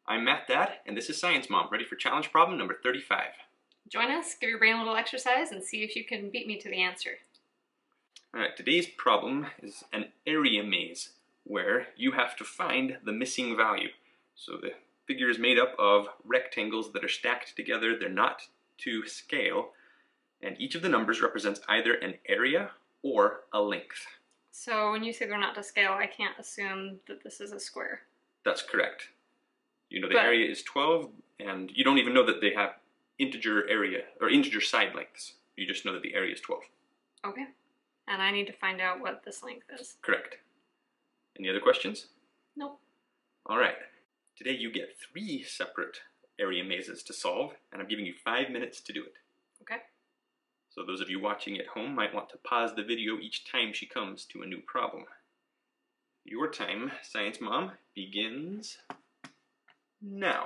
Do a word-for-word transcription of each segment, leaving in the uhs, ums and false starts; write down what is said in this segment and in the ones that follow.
I'm Math Dad, and this is Science Mom, ready for challenge problem number thirty-five. Join us, give your brain a little exercise, and see if you can beat me to the answer. Alright, today's problem is an area maze, where you have to find the missing value. So the figure is made up of rectangles that are stacked together, they're not to scale, and each of the numbers represents either an area or a length. So when you say they're not to scale, I can't assume that this is a square. That's correct. You know the But- area is twelve, and you don't even know that they have integer area, or integer side lengths. You just know that the area is twelve. Okay. And I need to find out what this length is. Correct. Any other questions? Nope. Alright. Today you get three separate area mazes to solve, and I'm giving you five minutes to do it. Okay. So those of you watching at home might want to pause the video each time she comes to a new problem. Your time, Science Mom, begins now.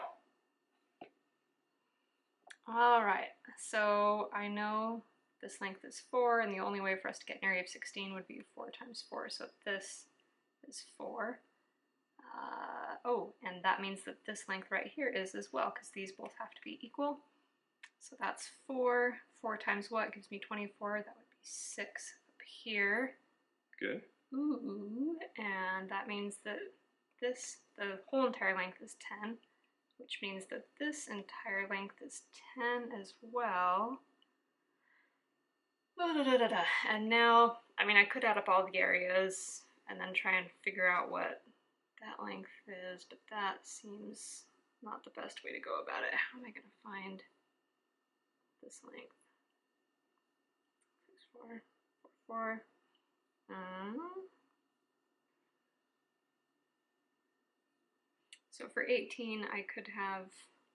Alright, so I know this length is four, and the only way for us to get an area of sixteen would be four times four, so this is four. Uh, oh, and that means that this length right here is as well, because these both have to be equal. So that's four. four times what gives me twenty-four? That would be six up here. Good. Ooh, and that means that this, the whole entire length is ten, which means that this entire length is ten as well. Da, da, da, da, da. And now, I mean, I could add up all the areas and then try and figure out what that length is, but that seems not the best way to go about it. How am I going to find this length? Six, four, four, four. Um, so for eighteen, I could have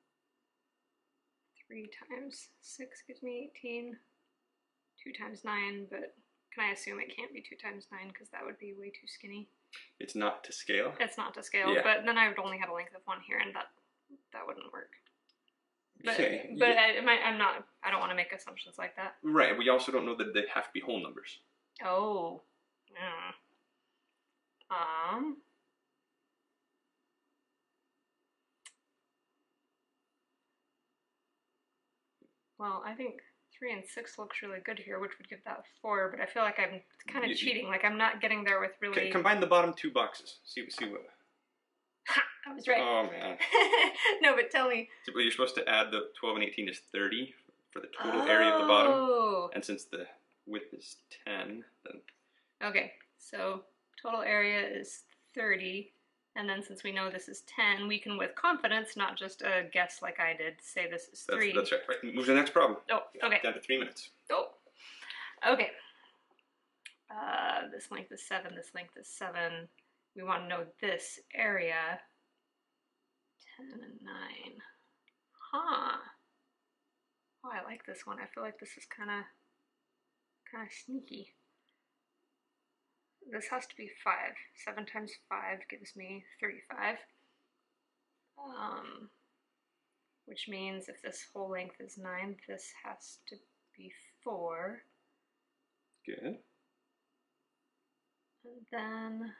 three times six gives me eighteen. two times nine, but can I assume it can't be two times nine because that would be way too skinny? It's not to scale? It's not to scale, Yeah. but then I would only have a length of one here, and that that wouldn't work. But, Okay. but yeah. I, am I, I'm not, I don't want to make assumptions like that. Right, we also don't know that they have to be whole numbers. Oh. Yeah. Um. Well, I think three and six looks really good here, which would give that four, but I feel like I'm kind of You- cheating. Like I'm not getting there with really... Okay, combine the bottom two boxes. See, see what... Ha! I was right. Oh, man. No, but tell me. So, well, you're supposed to add the twelve and eighteen is thirty for the total area of the bottom. Oh. And since the width is ten, then... Okay, so total area is thirty, and then since we know this is ten, we can with confidence, not just a guess like I did, say this is That's, three. that's right. Right. Move to the next problem. Oh, okay. Down to three minutes. Oh, okay. Uh, this length is seven, this length is seven. We want to know this area. ten and nine. Huh. Oh, I like this one. I feel like this is kind of, kind of sneaky. This has to be five. seven times five gives me thirty-five. Um, which means if this whole length is nine, this has to be four. Good. And then,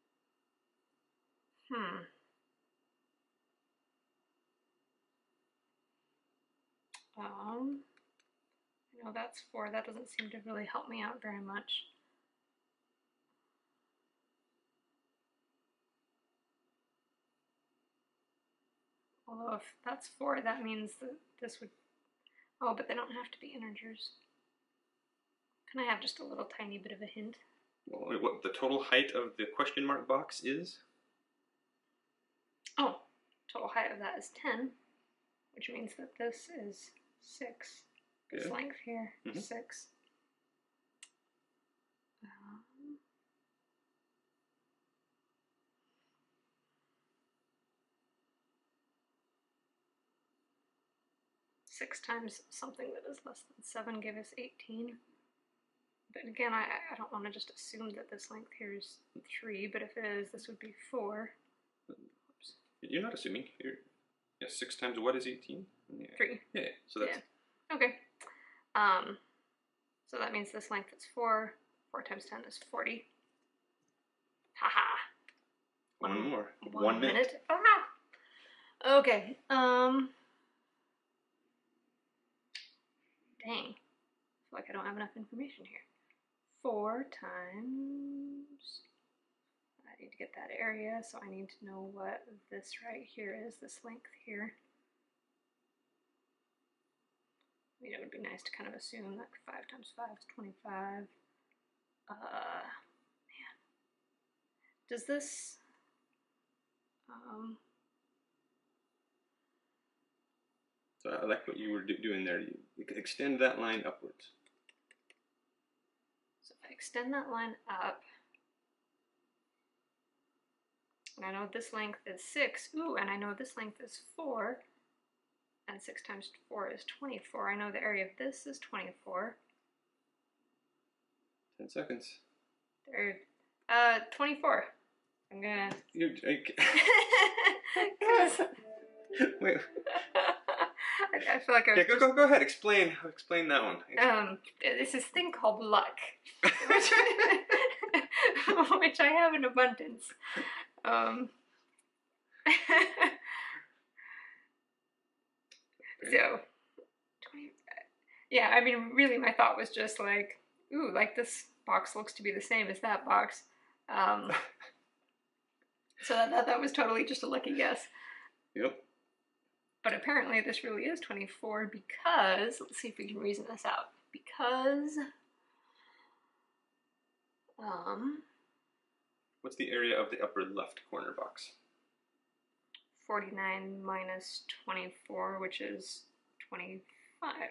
hmm. Um, I know that's four. That doesn't seem to really help me out very much. Although if that's four, that means that this would... Oh, but they don't have to be integers. Can I have just a little tiny bit of a hint? Well, what the total height of the question mark box is? Oh, total height of that is ten, which means that this is six. This Good. length here is Mhm. six. Um, six times something that is less than seven gave us eighteen. But again, I, I don't want to just assume that this length here is three, but if it is, this would be four. Oops. You're not assuming. You're, yeah, six times what is eighteen? Yeah. Three. Yeah, so that's... Yeah. Okay. Um, so that means this length is four. four times ten is forty. Haha. One more. One, One minute. minute. Ah! Okay, um... dang. I feel like I don't have enough information here. Four times... I need to get that area, so I need to know what this right here is, this length here. I mean, it would be nice to kind of assume that five times five is twenty-five. Uh, man. Does this... Um... So I like what you were do doing there. You, you could extend that line upwards. So if I extend that line up, and I know this length is six, ooh, and I know this length is four, and six times four is twenty-four. I know the area of this is twenty-four. Ten seconds. There, uh, twenty-four. I'm gonna... You, I, Cause... Wait. I, I feel like I was yeah, go, go, go ahead. Explain, explain that one. Um, there's this thing called luck, which, which I have in abundance. Um, so, twenty, yeah, I mean, really my thought was just like, ooh, like this box looks to be the same as that box. Um, so that, that, that was totally just a lucky guess. Yep. But apparently this really is twenty-four because, let's see if we can reason this out, because, um... what's the area of the upper left corner box? forty-nine minus twenty-four, which is twenty-five.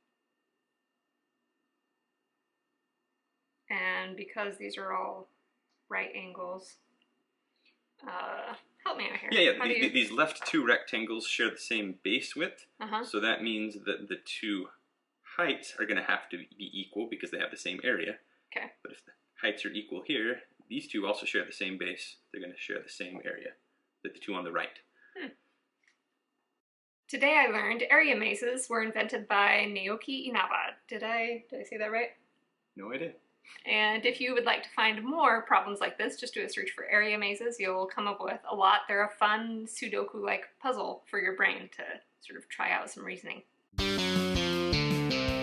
And because these are all right angles, uh... help me out here. Yeah, yeah. How The, do you... These left two rectangles share the same base width, uh-huh. so that means that the two heights are going to have to be equal because they have the same area. Okay. But if the heights are equal here, these two also share the same base. They're going to share the same area that the two on the right. Hmm. Today I learned area mazes were invented by Naoki Inaba. Did I did I say that right? No idea. And if you would like to find more problems like this, just do a search for area mazes. You'll come up with a lot. They're a fun Sudoku-like puzzle for your brain to sort of try out some reasoning.